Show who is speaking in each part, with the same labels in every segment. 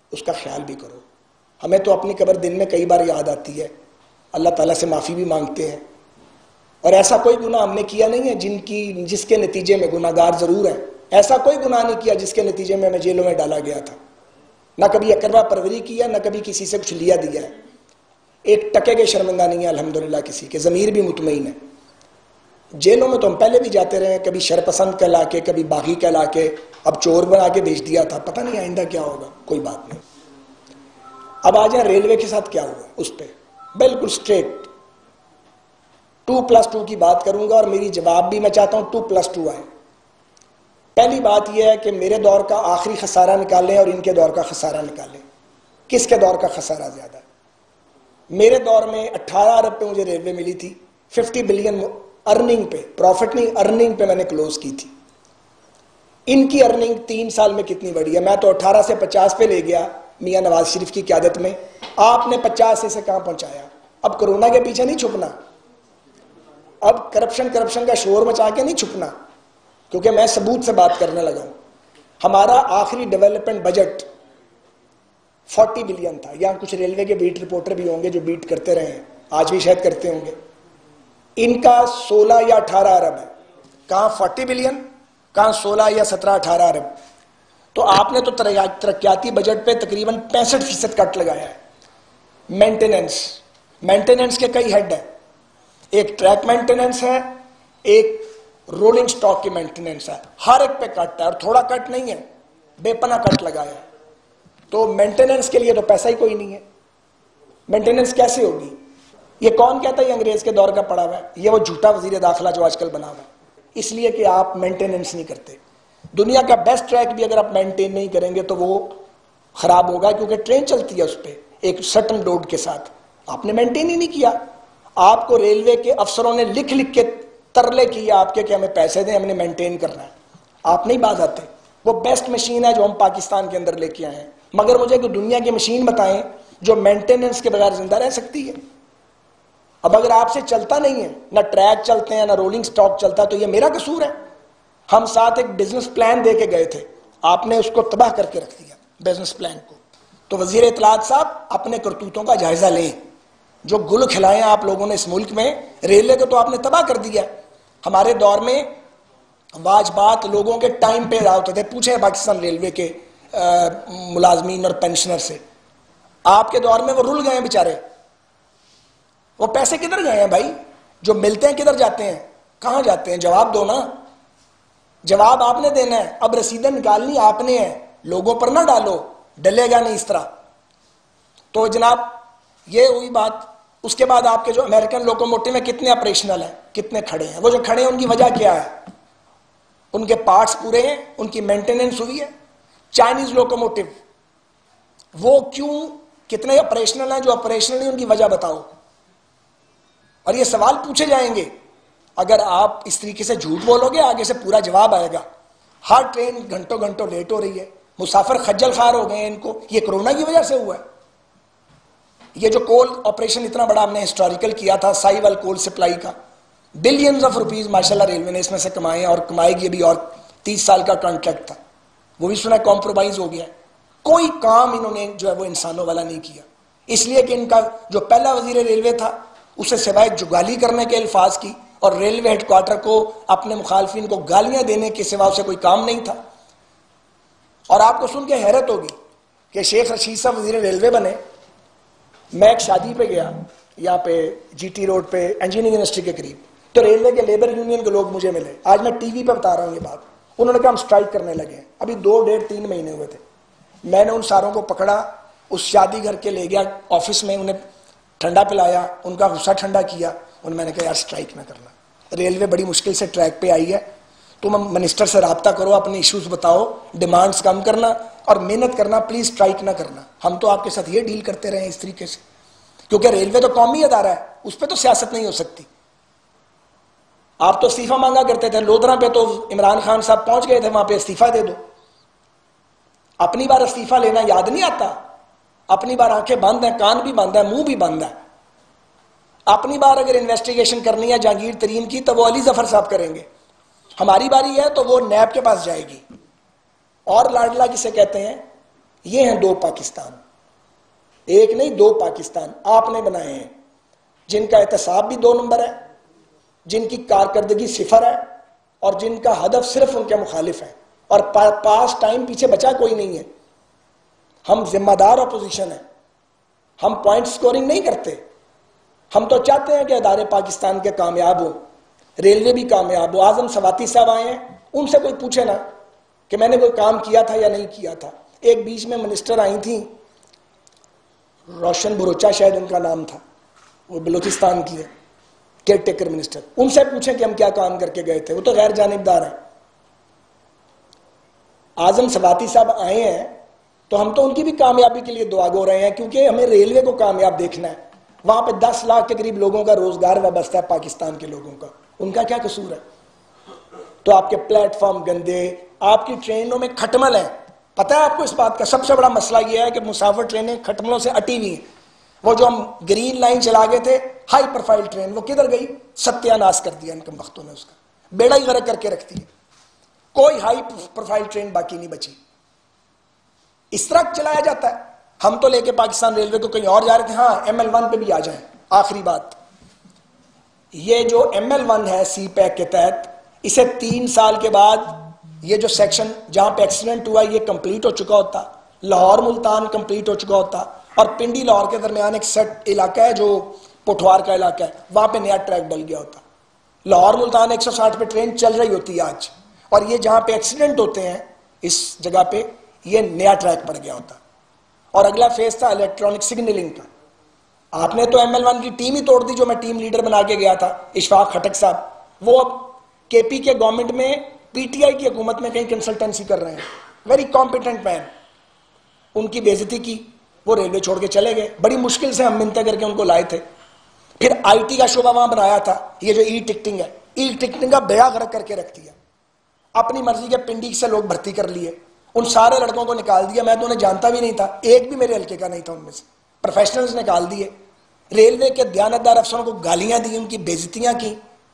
Speaker 1: اس کا خیال بھی کرو. ہمیں تو اپنی قبر دن میں کئی بار یاد آتی ہے, اللہ تعالیٰ سے معافی بھی مانگتے ہیں, اور ایسا کوئی گناہ ہم نے کیا نہیں ہے جس کے نتیجے میں گناہ گار ضرور ہے. ایسا کوئی گناہ نہیں کیا جس کے نتیجے میں ہمیں جیلوں میں ڈالا گیا تھا. نہ کبھی اکروا پروری کیا, نہ کبھی کسی سے کچھ لیا دیا ہے. ایک ٹکے کے شرمندہ نہیں ہے الحمدللہ کسی کے, ضمیر بھی مطمئن ہے. جیلوں میں تو ہم پہلے بھی جاتے رہے ہیں, کبھی شرپسند کہلا کے, کبھی باغی کہلا کے, اب چور بنا کے بھیج دیا تھا. پتہ نہیں آئندہ کیا ہوگا, کوئی بات نہیں. اب آ جائیں ریلوے کے ساتھ کیا ہوا. اس پہ بالکل سٹریٹ 2+2 کی بات کروں گا, اور میری جواب بھی میں چاہتا ہوں 2+2 آئے. پہلی بات یہ ہے کہ میرے دور کا آخری خسارہ نکالیں اور ان کے دور کا خسارہ نکالیں. کس کے دور کا خسارہ زیادہ ہے؟ میرے دور میں 18 ارب پہ مجھے ریلوے ملی تھی, 50 بلین ارننگ پہ, پروفٹ نہیں ارننگ پہ میں نے کلوز کی تھی. ان کی ارننگ 3 سال میں کتنی بڑی ہے. میں تو 18 سے 50 پہ لے گیا میاں نواز شریف کی قیادت میں, آپ نے 50 سے کہاں پہنچایا. اب کرونا کے پیچھے نہیں چھپنا, اب کرپشن کا شور مچا کے نہیں چھپنا, کیونکہ میں ثبوت سے بات کرنے لگا ہوں. ہمارا آخری ڈیولپمنٹ بجٹ 40 بلین تھا. یہاں کچھ ریلوے کے بیٹ رپورٹر بھی ہوں گے جو بیٹ کرتے رہے ہیں, آج بھی شاید کرتے ہوں گے. ان کا 16 یا 18 ارب ہے. کہاں 40 بلین, کہاں 16 یا 17-18 ارب. تو آپ نے تو ترقیاتی بجٹ پہ تقریباً 65% کٹ لگایا ہے. مینٹیننس کے کئی ہیڈ ہیں. ایک ٹریک مینٹیننس ہے, ایک رولنگ سٹاک کی مینٹیننس ہے. ہر ایک پہ کٹ ہے, اور تھوڑا کٹ نہیں ہے, بے پناہ کٹ لگایا ہے. تو مینٹیننس کے لیے تو پیسہ ہی کوئی نہیں ہے. مینٹیننس کیسے ہوگی؟ یہ کون کہتا ہے یہ انگریز کے دور کا پڑا ہوا ہے؟ یہ وہ جھوٹا وزیر داخلہ جو آج کل بنا ہوا ہے. اس لیے کہ آپ مینٹیننس نہیں کرتے. دنیا کا بیسٹ ٹریک بھی اگر آپ مینٹین نہیں کریں گے تو وہ خراب ہوگا, کیونکہ ٹرین چلتی ہے اس پہ ایک سٹن لوڈ کے ساتھ. آپ نے مینٹین ہی نہیں کیا. آپ کو ریلوے کے افسروں نے لکھ کے ترلے کیے آپ کے کہ ہمیں پیسے دیں, ہم نے مینٹین کرنا ہے. آپ نہیں باز آتے. وہ بیسٹ مشین ہے جو ہم پاکستان کے اندر لے کے آئے ہیں, مگر مجھے کوئی دنیا کی مشین بتائیں جو مینٹیننس کے بغیر زندہ رہ سکتی ہے. اب اگر آپ سے چلتا نہیں ہے, نہ ٹریک چلتے ہیں, نہ رولنگ سٹاک چلتا, تو یہ میرا قصور ہے. ہم ساتھ ایک بزنس پلان دے کے گئے تھے, آپ نے اس کو تباہ کر کے رکھ دیا بزنس پلان کو. تو وزیر اطلاعات صاحب اپنے کرتوتوں کا جائزہ لیں. جو گل کھلائے آپ لوگوں نے اس ملک میں, ریلوے کو تو آپ نے تباہ کر دیا. ہمارے دور میں واجبات لوگوں کے ٹائم پہ ادا ہوتے تھے. پوچھیں پاکستان ریلوے کے ملازمین اور پینشنر سے, آپ کے دور میں وہ رول گئے ہیں بیچارے. وہ پیسے کدھر گئے ہیں بھائی؟ جو ملتے ہیں کدھر جاتے ہیں, کہاں جاتے ہیں؟ جواب دو نا. جواب آپ نے دینا ہے. اب رسیدیں نکالنی آپ نے ہے, لوگوں پر نہ ڈالو, ڈلے گا نہیں اس طرح. تو جناب یہ ہوئی بات. اس کے بعد آپ کے جو امریکن لوکوموٹو میں کتنے آپریشنل ہیں, کتنے کھڑے ہیں؟ وہ جو کھڑے ہیں ان کی وجہ کیا ہے؟ ان کے پارٹس پورے ہیں, ان کی مینٹیننس ہوئی ہے. چائنیز لوکوموٹو وہ کیوں, کتنے آپریشنل ہیں؟ جو آپریشنل ہیں ان کی وجہ بتاؤ. اور یہ سوال پوچھے جائیں گے. اگر آپ اس طریقے سے جھوٹ بولو گے آگے سے پورا جواب آئے گا. ہر ٹرین گھنٹوں لیٹ ہو رہی ہے, مسافر خجل خوار ہو گئے ہیں. ان کو یہ کرونا کی وجہ سے ہوا ہے. یہ جو کول آپریشن اتنا بڑا ہم نے ہسٹوریکل کیا تھا, سائی وال کول سپلائی کا, بلینز آف روپیز ماشاءاللہ ریلوے نے اس میں سے کمائے ہیں, اور کمائے گی بھی. اور 30 سال کا کانٹریکٹ تھا, وہ بھی سنا کمپرومائز ہو گیا. کوئی کام انہوں نے جو ہے وہ انسانوں والا نہیں کیا. اس لیے کہ ان کا جو پہلا وزیر ریلوے تھا اسے سوائے جگالی کرنے کے الفاظ کی اور ریلوے ہیڈ کوارٹر کو اپنے مخالفین کو گالیاں دینے کے سوا اسے کوئی کام نہیں تھا. اور آپ کو سن کے حیرت ہوگی کہ شیخ رشید صاحب وزیر ریلوے بنے. میں ایک شادی پہ گیا یہاں پہ جی ٹی روڈ پہ انجینئرنگ یونیورسٹی کے قریب, تو ریلوے کے لیبر یونین کے لوگ مجھے ملے. آج میں ٹی وی پہ بتا رہا ہوں یہ بات. انہوں نے کہا ہم سٹرائک کرنے لگے ہیں. ابھی 2-1.5-3 مہینے ہوئے تھے. میں نے ان ساروں کو پکڑا, اس شادی گھر کے لے گیا آفس میں, انہیں ٹھنڈا پلایا, ان کا غصہ ٹھنڈا کیا. میں نے کہا یار سٹرائک نہ کرنا, ریلوے بڑی مشکل سے ٹریک پہ آئی ہے, تم منسٹر سے رابطہ کرو, اپنے ایشوز بتاؤ, ڈیمانڈز کم کرنا اور محنت کرنا, پلیز سٹرائک نہ کرنا. ہم تو آپ کے ساتھ یہ ڈیل کرتے رہے ہیں اس طریقے سے, کیونکہ ریلوے تو قومی ادارہ ہے, اس پہ تو سیاست نہیں ہو سکتی. آپ تو استعفیٰ مانگا کرتے تھے. لودھرا پہ تو عمران خان صاحب پہنچ گئے تھے, وہاں پہ استعفیٰ دے دو. اپنی بار استعفیٰ لینا یاد نہیں آتا؟ اپنی بار آنکھیں بند ہیں, کان بھی بند ہے, منہ بھی بند ہے. اپنی بار اگر انویسٹیگیشن کرنی ہے جہانگیر ترین کی تو وہ علی ظفر صاحب کریں گے. ہماری باری ہے تو وہ نیب کے پاس جائے گی. اور لاڈلا کسے کہتے ہیں؟ یہ ہیں دو پاکستان، ایک نہیں دو پاکستان آپ نے بنائے ہیں، جن کا احتساب بھی 2 نمبر ہے، جن کی کارکردگی 0 ہے، اور جن کا ہدف صرف ان کے مخالف ہے، اور پاس ٹائم پیچھے بچا کوئی نہیں ہے۔ ہم ذمہ دار اپوزیشن ہیں، ہم پوائنٹ سکورنگ نہیں کرتے، ہم تو چاہتے ہیں کہ ادارے پاکستان کے کامیاب ہوں، ریلوے بھی کامیاب ہو۔ اعظم سواتی صاحب آئے ہیں، ان سے کوئی پوچھے نا کہ میں نے کوئی کام کیا تھا یا نہیں کیا تھا۔ ایک بیچ میں منسٹر آئی تھیں، روشن بروچا شاید ان کا نام تھا، وہ بلوچستان کی ہے، کیئر ٹیکر منسٹر، ان سے پوچھیں کہ ہم کیا کام کر کے گئے تھے، وہ تو غیر جانبدار ہیں۔ اعظم سواتی صاحب آئے ہیں تو ہم تو ان کی بھی کامیابی کے لیے دعا گو رہے ہیں، کیونکہ ہمیں ریلوے کو کامیاب دیکھنا ہے۔ وہاں پہ 10 لاکھ کے قریب لوگوں کا روزگار وابستہ ہے پاکستان کے لوگوں کا، ان کا کیا قصور ہے؟ تو آپ کے پلیٹ فارم گندے، آپ کی ٹرینوں میں کھٹمل ہیں۔ پتہ ہے آپ کو اس بات کا سب سے بڑا مسئلہ یہ ہے کہ مسافر ٹرینیں کھٹملوں سے اٹی ہوئی ہیں۔ وہ جو ہم گرین لائن چلا گئے تھے، ہائی پروفائل ٹرین، وہ کدھر گئی؟ ستیہ ناش کر دیا ان کم وقتوں نے، اس کا بیڑا ہی غرق کر کے رکھ دیا، کوئی ہائی پروفائل ٹرین باقی نہیں بچی۔ اس طرح چلایا جاتا ہے۔ ہم تو لے کے پاکستان ریلوے کو کہیں اور جا رہے تھے۔ ہاں ML1 پہ بھی آ جائیں۔ آخری بات، یہ جو ML1 ہے سی پیک کے تحت، اسے 3 سال کے بعد یہ جو سیکشن جہاں پہ ایکسیڈنٹ ہوا یہ کمپلیٹ ہو چکا ہوتا، لاہور ملتان کمپلیٹ ہو چکا ہوتا، اور پنڈی لاہور کے درمیان ایک سیٹ علاقہ ہے جو پٹھوار کا علاقہ ہے، وہاں پہ نیا ٹریک ڈل گیا ہوتا۔ لاہور ملتان 160 پہ ٹرین چل رہی ہوتی ہے آج، اور یہ جہاں پہ ایکسیڈنٹ ہوتے ہیں اس جگہ پہ یہ نیا ٹریک پڑ گیا ہوتا۔ اور اگلا فیز تھا الیکٹرانک سگنلنگ کا۔ آپ نے تو ML1 کی ٹیم ہی توڑ دی، جو میں ٹیم لیڈر بنا کے گیا تھا، اشفاق خٹک صاحب، وہ اب KP کے گورنمنٹ میں PTI کی حکومت میں کہیں کنسلٹنسی کر رہے ہیں، ویری کمپیٹنٹ مین۔ ان کی بے عزتی کی، وہ ریلوے چھوڑ کے چلے گئے، بڑی مشکل سے ہم منتیں کر کے ان کو لائے تھے۔ پھر IT کا شعبہ وہاں بنایا تھا، یہ جو ٹکٹنگ ہے، ٹکٹنگ کا بیڑا غرق کر کے رکھ دیا، اپنی مرضی کے پنڈی سے لوگ بھرتی کر لیے، ان سارے لڑکوں کو نکال دیا۔ میں تو انہیں جانتا بھی نہیں تھا، ایک بھی میرے حلقے کا نہیں تھا ان میں سے، پروفیشنلز نکال دیے۔ ریلوے کے دیانتدار افسروں کو گالیاں دی، ان کی بے عزتیاں کی۔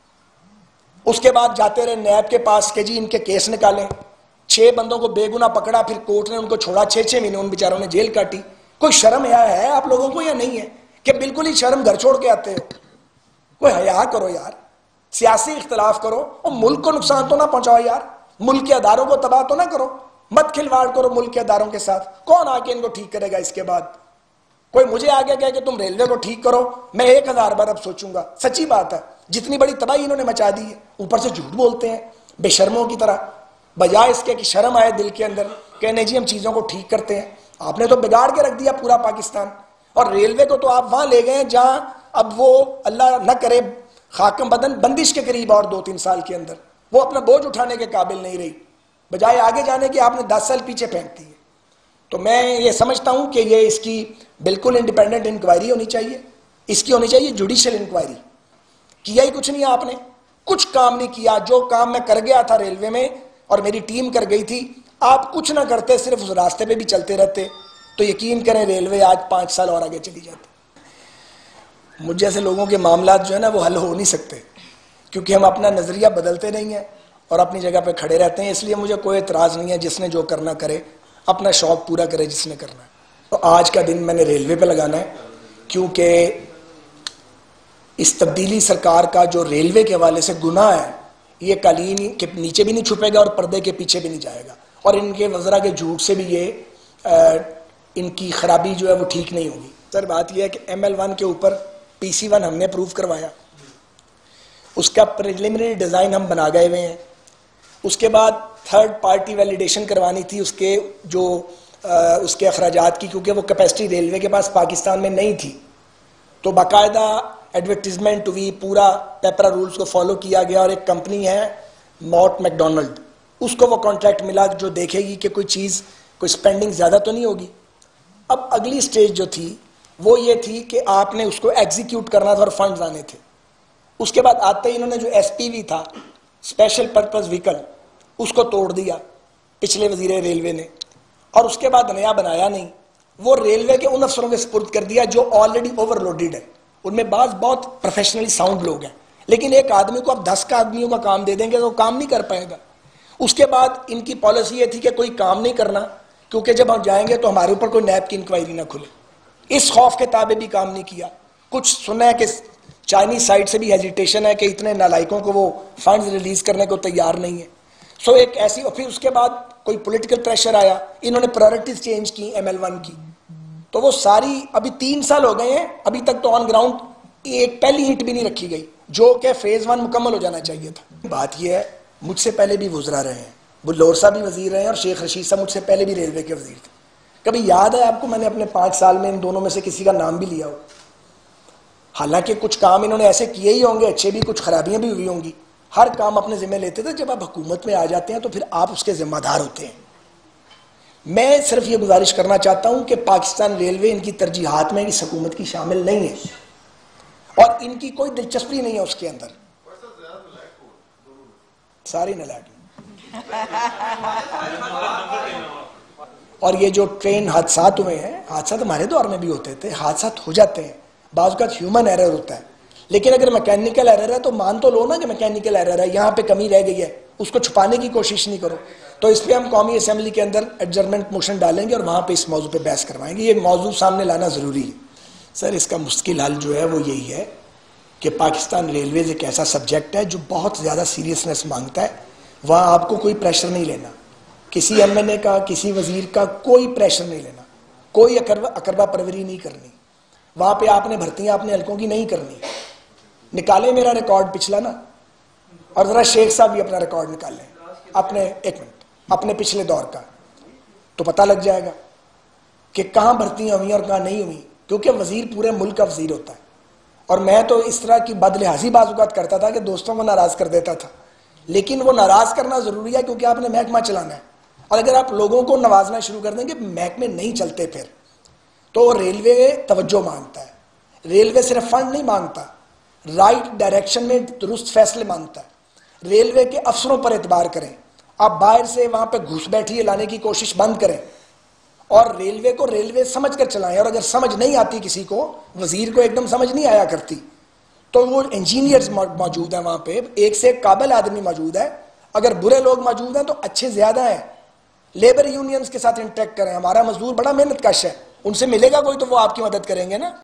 Speaker 1: اس کے بعد جاتے رہے نیب کے پاس کہ جی ان کے کیس نکالیں، 6 بندوں کو بے گناہ پکڑا، پھر کورٹ نے ان کو چھوڑا، 6 مہینے ان بیچاروں نے جیل کاٹی۔ کوئی شرم حیا ہے آپ لوگوں کو یا نہیں ہے کہ بالکل ہی شرم گھر چھوڑ کے آتے ہو؟ کوئی حیا کرو یار، سیاسی اختلاف کرو اور ملک کو نقصان تو نہ پہنچاؤ یار، ملک کے اداروں کو تباہ تو نہ کرو، مت کھلواڑ کرو ملک کے اداروں کے ساتھ۔ کون آ کے ان کو ٹھیک کرے گا اس کے بعد؟ کوئی مجھے آگے کہے کہ تم ریلوے کو ٹھیک کرو، میں 1000 بار اب سوچوں گا۔ سچی بات ہے، جتنی بڑی تباہی انہوں نے مچا دی ہے، اوپر سے جھوٹ بولتے ہیں بے شرموں کی طرح، بجائے اس کے کہ شرم آئے دل کے اندر کہ نہیں جی ہم چیزوں کو ٹھیک کرتے ہیں۔ آپ نے تو بگاڑ کے رکھ دیا پورا پاکستان، اور ریلوے کو تو آپ وہاں لے گئے جہاں اب وہ اللہ نہ کرے خاکم بدن بندش کے قریب، اور 2-3 سال کے اندر وہ اپنا بوجھ اٹھانے کے قابل نہیں رہی، بجائے آگے جانے کے آپ نے 10 سال پیچھے پھینک دی ہے۔ تو میں یہ سمجھتا ہوں کہ یہ اس کی بالکل انڈیپینڈنٹ انکوائری ہونی چاہیے، اس کی ہونی چاہیے جوڈیشل انکوائری۔ کیا ہی کچھ نہیں، آپ نے کچھ کام نہیں کیا۔ جو کام میں کر گیا تھا ریلوے میں اور میری ٹیم کر گئی تھی، آپ کچھ نہ کرتے، صرف اس راستے پہ بھی چلتے رہتے، تو یقین کریں ریلوے آج 5 سال اور آگے چلی جاتی۔ مجھ جیسے لوگوں کے معاملات جو ہے نا وہ حل ہو نہیں سکتے، کیونکہ ہم اپنا نظریہ بدلتے نہیں ہیں اور اپنی جگہ پہ کھڑے رہتے ہیں۔ اس لیے مجھے کوئی اعتراض نہیں ہے، جس نے جو کرنا کرے، اپنا شوق پورا کرے جس نے کرنا ہے۔ تو آج کا دن میں نے ریلوے پہ لگانا ہے، کیونکہ اس تبدیلی سرکار کا جو ریلوے کے حوالے سے گناہ ہے، یہ قالین کے نیچے بھی نہیں چھپے گا اور پردے کے پیچھے بھی نہیں جائے گا، اور ان کے وزراء کے جھوٹ سے بھی یہ ان کی خرابی جو ہے وہ ٹھیک نہیں ہوگی۔ سر بات یہ ہے کہ ML1 کے اوپر PC1 ہم نے اپروو کروایا، اس کا پریلیمنری ڈیزائن ہم بنا گئے ہوئے ہیں۔ اس کے بعد 3rd پارٹی ویلیڈیشن کروانی تھی اس کے جو اس کے اخراجات کی، کیونکہ وہ کیپیسٹی ریلوے کے پاس پاکستان میں نہیں تھی، تو باقاعدہ ایڈورٹیزمنٹ ہوئی، پورا پیپرا رولز کو فالو کیا گیا، اور ایک کمپنی ہے موٹ میکڈونلڈ، اس کو وہ کانٹریکٹ ملا جو دیکھے گی کہ کوئی چیز کوئی سپینڈنگ زیادہ تو نہیں ہوگی۔ اب اگلی سٹیج جو تھی وہ یہ تھی کہ آپ نے اس کو ایگزیکیوٹ کرنا تھا اور فنڈز آنے تھے۔ اس کے بعد آتے ہی انہوں نے جو SPV تھا، اسپیشل پرپز وہیکل، اس کو توڑ دیا پچھلے وزیر ریلوے نے، اور اس کے بعد نیا بنایا نہیں، وہ ریلوے کے ان افسروں کے سپرد کر دیا جو آلریڈی اوور لوڈڈ ہے۔ ان میں بعض بہت پروفیشنلی ساؤنڈ لوگ ہیں، لیکن ایک آدمی کو اب 10 آدمیوں کا کام دے دیں گے تو وہ کام نہیں کر پائے گا۔ اس کے بعد ان کی پالیسی یہ تھی کہ کوئی کام نہیں کرنا، کیونکہ جب ہم جائیں گے تو ہمارے اوپر کوئی نیب کی انکوائری نہ کھلے. اس خوف کے تابع بھی کام نہیں کیا. کچھ سنا ہے کہ چائنیز سائڈ سے بھی ہیزیٹیشن ہے کہ اتنے نالائکوں کو وہ فنڈز ریلیز کرنے کو تیار نہیں ہے. سو ایک ایسی, اور پھر اس کے بعد کوئی پولیٹیکل پریشر آیا, انہوں نے پرائرٹیز چینج کی ML1 کی, تو وہ ساری ابھی 3 سال ہو گئے ہیں, ابھی تک تو آن گراؤنڈ ایک پہلی اینٹ بھی نہیں رکھی گئی, جو کہ فیز 1 مکمل ہو جانا چاہیے تھا. بات یہ ہے, مجھ سے پہلے بھی وزراء رہے ہیں, بلور صاحب بھی وزیر رہے ہیں اور شیخ رشید صاحب مجھ سے پہلے بھی ریلوے کے وزیر تھے. کبھی یاد ہے آپ کو میں نے اپنے 5 سال میں ان دونوں میں سے کسی کا نام بھی لیا ہو؟ حالانکہ کچھ کام انہوں نے ایسے کیے ہی ہوں گے اچھے بھی, کچھ خرابیاں بھی ہوئی ہوں گی, ہر کام اپنے ذمہ لیتے تھے. جب آپ حکومت میں آ جاتے ہیں تو پھر آپ اس کے ذمہ دار ہوتے ہیں. میں صرف یہ گزارش کرنا چاہتا ہوں کہ پاکستان ریلوے ان کی ترجیحات میں اس حکومت کی شامل نہیں ہے اور ان کی کوئی دلچسپی نہیں ہے اس کے اندر. ساری نلائق. اور یہ جو ٹرین حادثات ہوئے ہیں, حادثات ہمارے دور میں بھی ہوتے تھے, حادثات ہو جاتے ہیں, بعض اوقات ہیومن ایرر ہوتا ہے, لیکن اگر میکینیکل ایرر ہے تو مان تو لو نا کہ میکینیکل ایرر ہے, یہاں پہ کمی رہ گئی ہے, اس کو چھپانے کی کوشش نہیں کرو. تو اس پہ ہم قومی اسمبلی کے اندر ایڈجرمنٹ موشن ڈالیں گے اور وہاں پہ اس موضوع پہ بحث کروائیں گے. یہ موضوع سامنے لانا ضروری ہے. سر اس کا مشکل حل جو ہے وہ یہی ہے کہ پاکستان ریلویز ایک ایسا سبجیکٹ ہے جو بہت زیادہ سیریسنس مانگتا ہے. وہاں آپ کو کوئی پریشر نہیں لینا, کسی MNA کا, کسی وزیر کا کوئی پریشر نہیں لینا, کوئی اکربہ پروری نہیں کرنی. وہاں پہ آپ نے بھرتیاں اپنے حلقوں کی نہیں کرنی. نکالیں میرا ریکارڈ پچھلا نا, اور ذرا شیخ صاحب بھی اپنا ریکارڈ نکال لیں اپنے, 1 منٹ, اپنے پچھلے دور کا, تو پتہ لگ جائے گا کہ کہاں بھرتیاں ہوئیں اور کہاں نہیں ہوئیں. کیونکہ وزیر پورے ملک کا وزیر ہوتا ہے, اور میں تو اس طرح کی بد لحاظی بعض اوقات کرتا تھا کہ دوستوں کو ناراض کر دیتا تھا, لیکن وہ ناراض کرنا ضروری ہے کیونکہ آپ نے محکمہ چلانا ہے. اور اگر آپ لوگوں کو نوازنا شروع کر دیں گے, محکمے نہیں چلتے پھر. تو ریلوے توجہ مانگتا ہے, ریلوے صرف فنڈ نہیں مانگتا, رائٹ ڈائریکشن میں درست فیصلے مانگتا ہے. ریلوے کے افسروں پر اعتبار کریں, آپ باہر سے وہاں پہ گھس بیٹھیے لانے کی کوشش بند کریں, اور ریلوے کو ریلوے سمجھ کر چلائیں. اور اگر سمجھ نہیں آتی کسی کو, وزیر کو ایک دم سمجھ نہیں آیا کرتی, تو وہ انجینئرز موجود ہیں وہاں پہ, ایک سے ایک قابل آدمی موجود ہے. اگر برے لوگ موجود ہیں تو اچھے زیادہ ہیں. لیبر یونینز کے ساتھ انٹریکٹ کریں, ہمارا مزدور بڑا محنت کش ہے, ان سے ملے گا کوئی تو وہ آپ کی مدد کریں گے نا.